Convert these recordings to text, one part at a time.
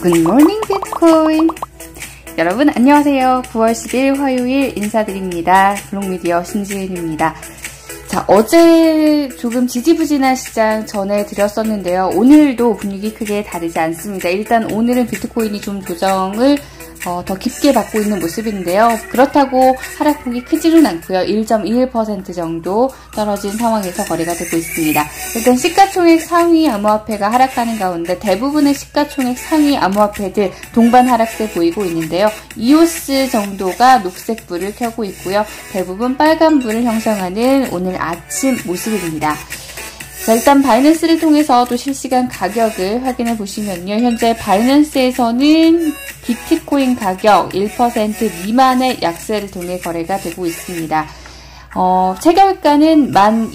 굿모닝 비트코인. 여러분 안녕하세요. 9월 10일 화요일 인사드립니다. 블록미디어 신지은입니다. 자, 어제 조금 지지부진한 시장 전해드렸었는데요. 오늘도 분위기 크게 다르지 않습니다. 일단 오늘은 비트코인이 좀 조정을 더 깊게 받고 있는 모습인데요. 그렇다고 하락폭이 크지는 않고요. 1.21% 정도 떨어진 상황에서 거래가 되고 있습니다. 일단 시가총액 상위 암호화폐가 하락하는 가운데 대부분의 시가총액 상위 암호화폐들 동반 하락세 보이고 있는데요. 이오스 정도가 녹색불을 켜고 있고요. 대부분 빨간불을 형성하는 오늘 아침 모습입니다. 자, 일단 바이낸스를 통해서 또 실시간 가격을 확인해 보시면요. 현재 바이낸스에서는 비트코인 가격 1% 미만의 약세를 통해 거래가 되고 있습니다. 체결가는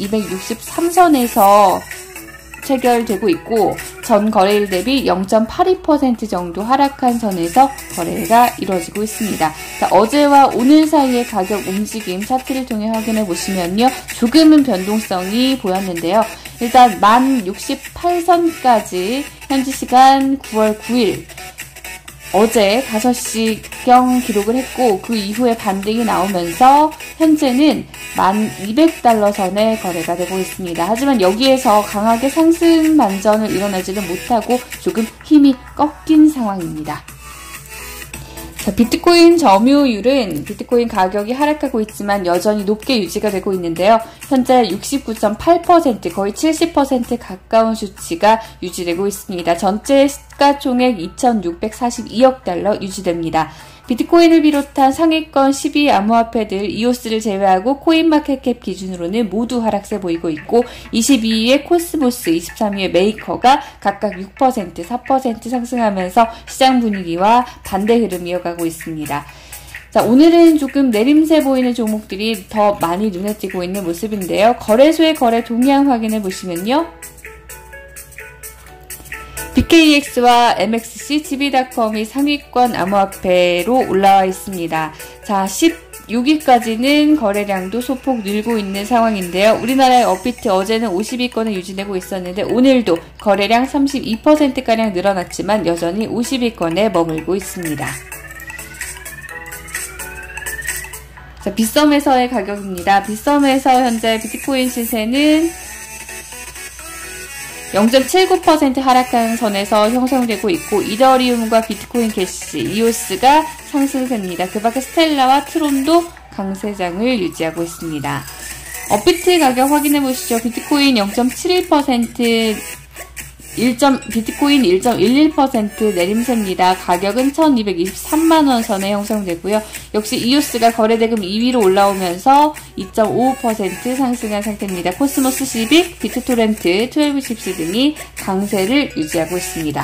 1263선에서 체결되고 있고 전 거래일 대비 0.82% 정도 하락한 선에서 거래가 이루어지고 있습니다. 자, 어제와 오늘 사이의 가격 움직임 차트를 통해 확인해 보시면요. 조금은 변동성이 보였는데요. 일단 1068선까지 현지 시간 9월 9일 어제 5시경 기록을 했고 그 이후에 반등이 나오면서 현재는 1200달러 선에 거래가 되고 있습니다. 하지만 여기에서 강하게 상승 반전을 일어나지는 못하고 조금 힘이 꺾인 상황입니다. 자, 비트코인 점유율은 비트코인 가격이 하락하고 있지만 여전히 높게 유지가 되고 있는데요. 현재 69.8% 거의 70% 가까운 수치가 유지되고 있습니다. 전체 시가총액 2,642억 달러 유지됩니다. 비트코인을 비롯한 상위권 12 암호화폐들 이오스를 제외하고 코인마켓캡 기준으로는 모두 하락세 보이고 있고 22위의 코스모스, 23위의 메이커가 각각 6%, 4% 상승하면서 시장 분위기와 반대 흐름 이어가고 있습니다. 자, 오늘은 조금 내림세 보이는 종목들이 더 많이 눈에 띄고 있는 모습인데요. 거래소의 거래 동향 확인해 보시면요. BKEX와 MXC, GB닷컴이 상위권 암호화폐로 올라와 있습니다. 자, 16위까지는 거래량도 소폭 늘고 있는 상황인데요. 우리나라의 업비트 어제는 50위권을 유지되고 있었는데 오늘도 거래량 32%가량 늘어났지만 여전히 50위권에 머물고 있습니다. 자, 빗썸에서의 가격입니다. 빗썸에서 현재 비트코인 시세는 0.79% 하락한 선에서 형성되고 있고 이더리움과 비트코인 캐시, 이오스가 상승세입니다. 그 밖에 스텔라와 트론도 강세장을 유지하고 있습니다. 업비트 가격 확인해 보시죠. 비트코인 0.71%, 비트코인 1.11% 내림세입니다. 가격은 1223만원 선에 형성되고요. 역시 이오스가 거래대금 2위로 올라오면서 2.55% 상승한 상태입니다. 코스모스 시빅, 비트토렌트, 12집시 등이 강세를 유지하고 있습니다.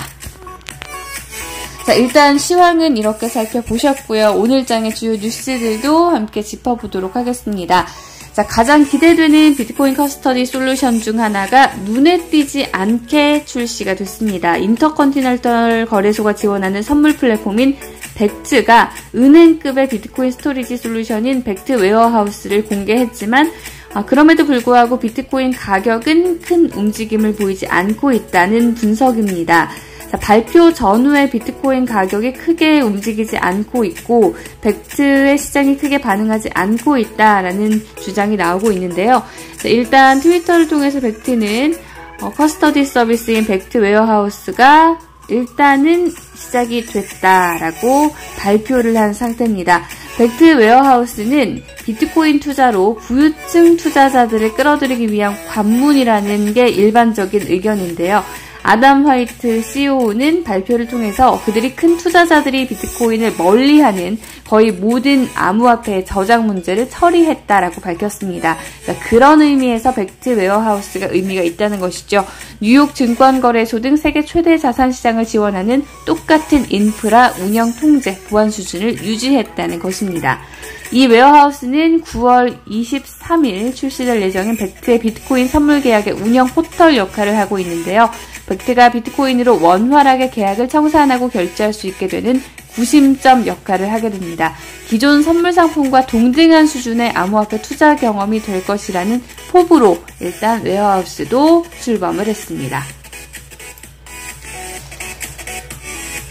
자, 일단 시황은 이렇게 살펴보셨고요. 오늘 장의 주요 뉴스들도 함께 짚어보도록 하겠습니다. 자, 가장 기대되는 비트코인 커스터디 솔루션 중 하나가 눈에 띄지 않게 출시가 됐습니다. 인터컨티넨탈 거래소가 지원하는 선물 플랫폼인 벡트가 은행급의 비트코인 스토리지 솔루션인 벡트 웨어하우스를 공개했지만 그럼에도 불구하고 비트코인 가격은 큰 움직임을 보이지 않고 있다는 분석입니다. 자, 발표 전후에 비트코인 가격이 크게 움직이지 않고 있고 벡트의 시장이 크게 반응하지 않고 있다라는 주장이 나오고 있는데요. 자, 일단 트위터를 통해서 벡트는 커스터디 서비스인 벡트 웨어하우스가 일단은 시작이 됐다라고 발표를 한 상태입니다. 벡트 웨어하우스는 비트코인 투자로 부유층 투자자들을 끌어들이기 위한 관문이라는 게 일반적인 의견인데요. 아담 화이트 CEO는 발표를 통해서 그들이 큰 투자자들이 비트코인을 멀리하는 거의 모든 암호화폐의 저장 문제를 처리했다라고 밝혔습니다. 그런 의미에서 벡트 웨어하우스가 의미가 있다는 것이죠. 뉴욕 증권거래소 등 세계 최대 자산시장을 지원하는 똑같은 인프라, 운영 통제, 보안 수준을 유지했다는 것입니다. 이 웨어하우스는 9월 23일 출시될 예정인 벡트의 비트코인 선물 계약의 운영 포털 역할을 하고 있는데요. 벡트가 비트코인으로 원활하게 계약을 청산하고 결제할 수 있게 되는 구심점 역할을 하게 됩니다. 기존 선물 상품과 동등한 수준의 암호화폐 투자 경험이 될 것이라는 포부로 일단 웨어하우스도 출범을 했습니다.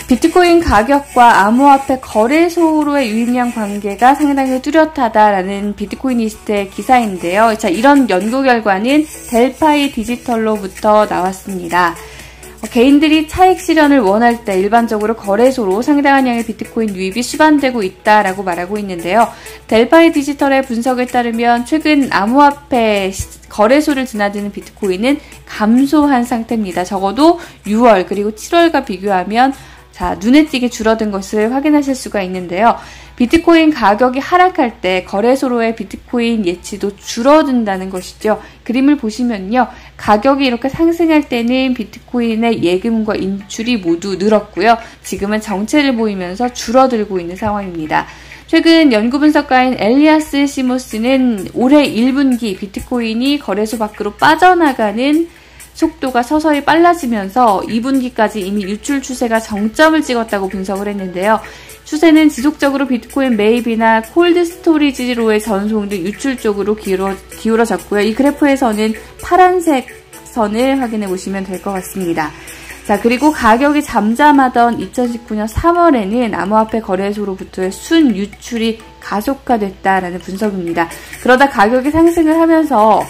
비트코인 가격과 암호화폐 거래소로의 유입량 관계가 상당히 뚜렷하다라는 비트코이니스트의 기사인데요. 자, 이런 연구 결과는 델파이 디지털로부터 나왔습니다. 개인들이 차익 실현을 원할 때 일반적으로 거래소로 상당한 양의 비트코인 유입이 수반되고 있다라고 말하고 있는데요. 델파이 디지털의 분석에 따르면 최근 암호화폐 거래소를 드나드는 비트코인은 감소한 상태입니다. 적어도 6월 그리고 7월과 비교하면 눈에 띄게 줄어든 것을 확인하실 수가 있는데요. 비트코인 가격이 하락할 때 거래소로의 비트코인 예치도 줄어든다는 것이죠. 그림을 보시면요. 가격이 이렇게 상승할 때는 비트코인의 예금과 인출이 모두 늘었고요. 지금은 정체를 보이면서 줄어들고 있는 상황입니다. 최근 연구 분석가인 엘리아스 시모스는 올해 1분기 비트코인이 거래소 밖으로 빠져나가는 속도가 서서히 빨라지면서 2분기까지 이미 유출 추세가 정점을 찍었다고 분석을 했는데요. 추세는 지속적으로 비트코인 매입이나 콜드 스토리지로의 전송 등 유출 쪽으로 기울어졌고요. 이 그래프에서는 파란색 선을 확인해 보시면 될 것 같습니다. 자, 그리고 가격이 잠잠하던 2019년 3월에는 암호화폐 거래소로부터의 순 유출이 가속화됐다라는 분석입니다. 그러다 가격이 상승을 하면서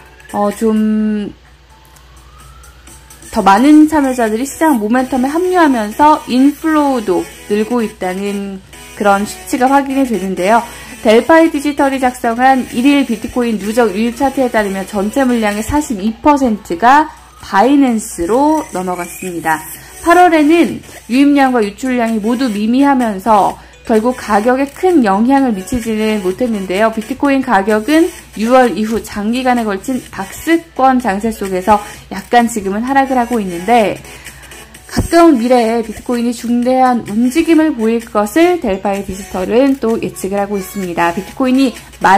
더 많은 참여자들이 시장 모멘텀에 합류하면서 인플로우도 늘고 있다는 그런 수치가 확인이 되는데요. 델파이 디지털이 작성한 1일 비트코인 누적 유입 차트에 따르면 전체 물량의 42%가 바이낸스로 넘어갔습니다. 8월에는 유입량과 유출량이 모두 미미하면서 결국 가격에 큰 영향을 미치지는 못했는데요. 비트코인 가격은 6월 이후 장기간에 걸친 박스권 장세 속에서 약간 지금은 하락을 하고 있는데 가까운 미래에 비트코인이 중대한 움직임을 보일 것을 델파이 디지털은 또 예측을 하고 있습니다. 비트코인이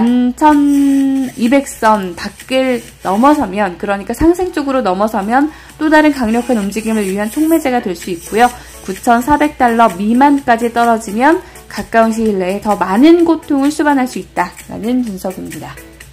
11,200선 밖을 넘어서면, 그러니까 상승 쪽으로 넘어서면 또 다른 강력한 움직임을 위한 촉매제가 될 수 있고요. 9,400달러 미만까지 떨어지면 가까운 시일 내에 더 많은 고통을 수반할 수 있다라는 분석입니다.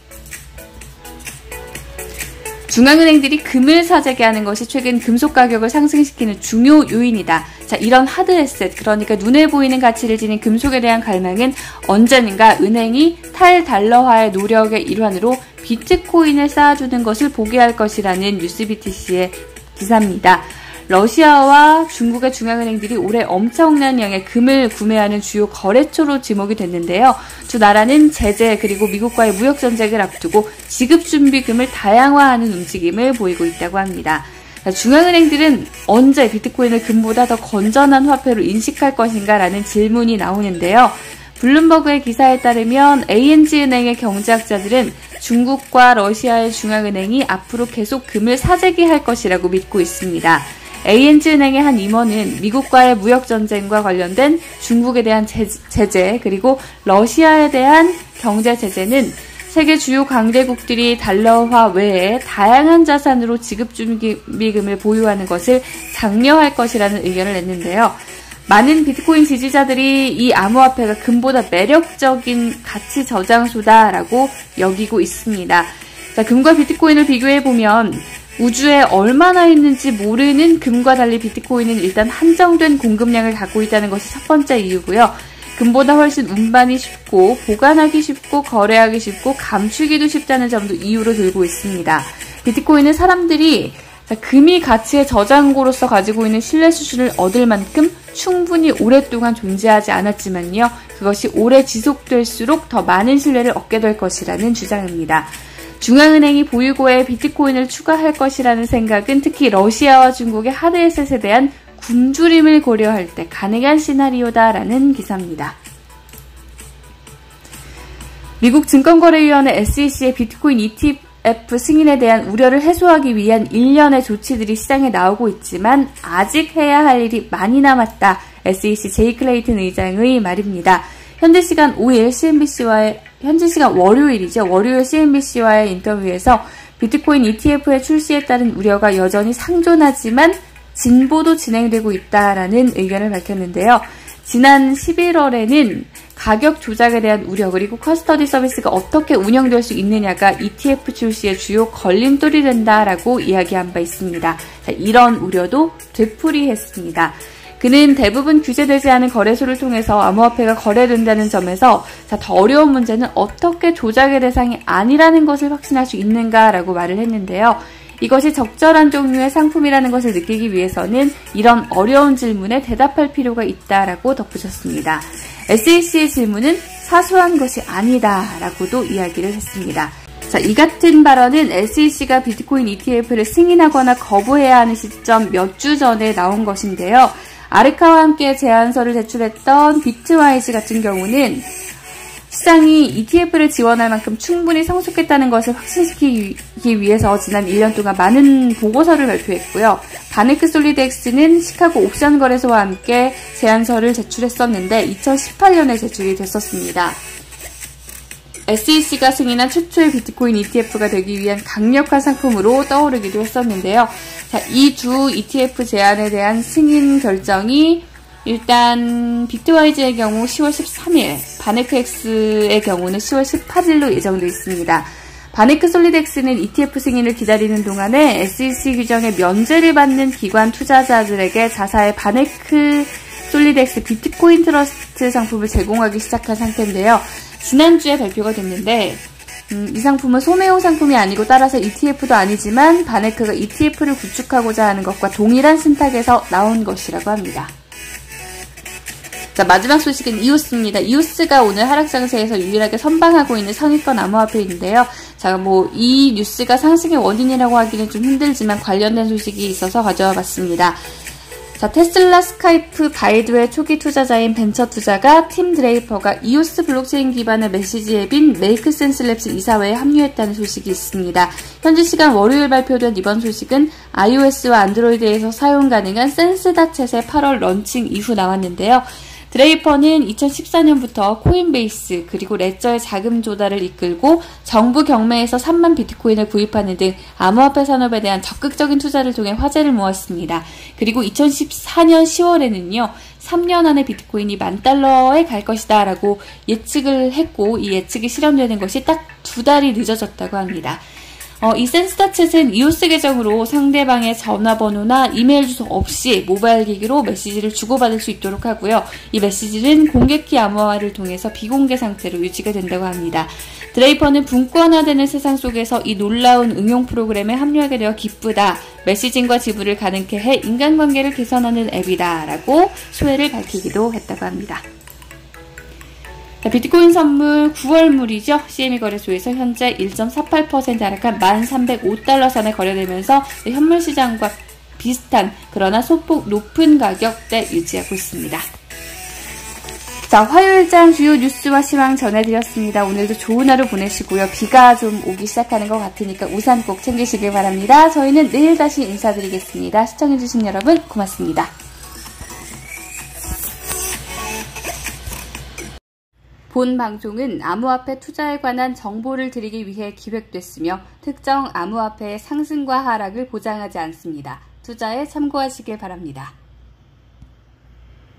중앙은행들이 금을 사재기 하는 것이 최근 금속 가격을 상승시키는 중요 요인이다. 자, 이런 하드에셋, 그러니까 눈에 보이는 가치를 지닌 금속에 대한 갈망은 언제는가 은행이 탈달러화의 노력의 일환으로 비트코인을 쌓아주는 것을 보게 할 것이라는 뉴스BTC의 기사입니다. 러시아와 중국의 중앙은행들이 올해 엄청난 양의 금을 구매하는 주요 거래처로 지목이 됐는데요. 두 나라는 제재 그리고 미국과의 무역 전쟁을 앞두고 지급 준비금을 다양화하는 움직임을 보이고 있다고 합니다. 중앙은행들은 언제 비트코인을 금보다 더 건전한 화폐로 인식할 것인가라는 질문이 나오는데요. 블룸버그의 기사에 따르면 ANG은행의 경제학자들은 중국과 러시아의 중앙은행이 앞으로 계속 금을 사재기할 것이라고 믿고 있습니다. ANG은행의 한 임원은 미국과의 무역전쟁과 관련된 중국에 대한 제재 그리고 러시아에 대한 경제 제재는 세계 주요 강대국들이 달러화 외에 다양한 자산으로 지급준비금을 보유하는 것을 장려할 것이라는 의견을 냈는데요. 많은 비트코인 지지자들이 이 암호화폐가 금보다 매력적인 가치 저장소다라고 여기고 있습니다. 자, 금과 비트코인을 비교해보면 우주에 얼마나 있는지 모르는 금과 달리 비트코인은 일단 한정된 공급량을 갖고 있다는 것이 첫 번째 이유고요. 금보다 훨씬 운반이 쉽고 보관하기 쉽고 거래하기 쉽고 감추기도 쉽다는 점도 이유로 들고 있습니다. 비트코인은 사람들이 금이 가치의 저장고로서 가지고 있는 신뢰 수준을 얻을 만큼 충분히 오랫동안 존재하지 않았지만요. 그것이 오래 지속될수록 더 많은 신뢰를 얻게 될 것이라는 주장입니다. 중앙은행이 보유고에 비트코인을 추가할 것이라는 생각은 특히 러시아와 중국의 하드에셋에 대한 굶주림을 고려할 때 가능한 시나리오다라는 기사입니다. 미국 증권거래위원회 SEC의 비트코인 ETF 승인에 대한 우려를 해소하기 위한 일련의 조치들이 시장에 나오고 있지만 아직 해야 할 일이 많이 남았다. SEC 제이 클레이튼 의장의 말입니다. 현지 시간 5일 현지 시간 월요일이죠. 월요일 CNBC와의 인터뷰에서 비트코인 ETF의 출시에 따른 우려가 여전히 상존하지만 진보도 진행되고 있다라는 의견을 밝혔는데요. 지난 11월에는 가격 조작에 대한 우려 그리고 커스터디 서비스가 어떻게 운영될 수 있느냐가 ETF 출시의 주요 걸림돌이 된다라고 이야기한 바 있습니다. 자, 이런 우려도 되풀이했습니다. 그는 대부분 규제되지 않은 거래소를 통해서 암호화폐가 거래된다는 점에서 더 어려운 문제는 어떻게 조작의 대상이 아니라는 것을 확신할 수 있는가라고 말을 했는데요. 이것이 적절한 종류의 상품이라는 것을 느끼기 위해서는 이런 어려운 질문에 대답할 필요가 있다라고 덧붙였습니다. SEC의 질문은 사소한 것이 아니다라고도 이야기를 했습니다. 자, 이 같은 발언은 SEC가 비트코인 ETF를 승인하거나 거부해야 하는 시점 몇 주 전에 나온 것인데요. 아르카와 함께 제안서를 제출했던 비트와이즈 같은 경우는 시장이 ETF를 지원할 만큼 충분히 성숙했다는 것을 확신시키기 위해서 지난 1년 동안 많은 보고서를 발표했고요. 바네크 솔리드X는 시카고 옵션 거래소와 함께 제안서를 제출했었는데 2018년에 제출이 됐었습니다. SEC가 승인한 최초의 비트코인 ETF가 되기 위한 강력한 상품으로 떠오르기도 했었는데요. 자, 이 두 ETF 제안에 대한 승인 결정이 일단 비트와이즈의 경우 10월 13일, 바네크X의 경우는 10월 18일로 예정되어 있습니다. 바네크 솔리드X는 ETF 승인을 기다리는 동안에 SEC 규정에 면제를 받는 기관 투자자들에게 자사의 바네크 솔리드X 비트코인 트러스트 상품을 제공하기 시작한 상태인데요. 지난주에 발표가 됐는데 이 상품은 소매용 상품이 아니고 따라서 ETF도 아니지만 바네크가 ETF를 구축하고자 하는 것과 동일한 신탁에서 나온 것이라고 합니다. 자, 마지막 소식은 이오스입니다. 이오스가 오늘 하락장세에서 유일하게 선방하고 있는 상위권 암호화폐인데요. 자, 이 뉴스가 상승의 원인이라고 하기는 좀 힘들지만 관련된 소식이 있어서 가져와 봤습니다. 자, 테슬라, 스카이프, 바이두의 초기 투자자인 벤처 투자가 팀 드레이퍼가 이오스 블록체인 기반의 메시지 앱인 메이크센스 랩스 이사회에 합류했다는 소식이 있습니다. 현지 시간 월요일 발표된 이번 소식은 iOS와 안드로이드에서 사용 가능한 센스닷챗의 8월 런칭 이후 나왔는데요. 드레이퍼는 2014년부터 코인베이스 그리고 레저의 자금 조달을 이끌고 정부 경매에서 3만 비트코인을 구입하는 등 암호화폐 산업에 대한 적극적인 투자를 통해 화제를 모았습니다. 그리고 2014년 10월에는요. 3년 안에 비트코인이 $10,000에 갈 것이다 라고 예측을 했고 이 예측이 실현되는 것이 딱 2달이 늦어졌다고 합니다. 이 센스닷챗은 이오스 계정으로 상대방의 전화번호나 이메일 주소 없이 모바일 기기로 메시지를 주고받을 수 있도록 하고요. 이 메시지는 공개키 암호화를 통해서 비공개 상태로 유지가 된다고 합니다. 드레이퍼는 분권화되는 세상 속에서 이 놀라운 응용 프로그램에 합류하게 되어 기쁘다. 메시징과 지불을 가능케 해 인간관계를 개선하는 앱이다. 라고 소회를 밝히기도 했다고 합니다. 자, 비트코인 선물 9월물이죠. CME 거래소에서 현재 1.48% 하락한 1,305달러 선에 거래되면서 현물 시장과 비슷한 그러나 소폭 높은 가격대 유지하고 있습니다. 자, 화요일장 주요 뉴스와 시황 전해드렸습니다. 오늘도 좋은 하루 보내시고요. 비가 좀 오기 시작하는 것 같으니까 우산 꼭 챙기시길 바랍니다. 저희는 내일 다시 인사드리겠습니다. 시청해주신 여러분 고맙습니다. 본 방송은 암호화폐 투자에 관한 정보를 드리기 위해 기획됐으며 특정 암호화폐의 상승과 하락을 보장하지 않습니다. 투자에 참고하시길 바랍니다.